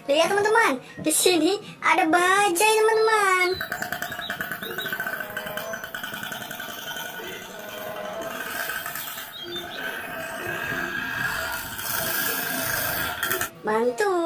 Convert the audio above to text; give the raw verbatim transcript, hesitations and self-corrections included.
Lihat teman-teman, di sini ada bajai teman-teman. Mantul.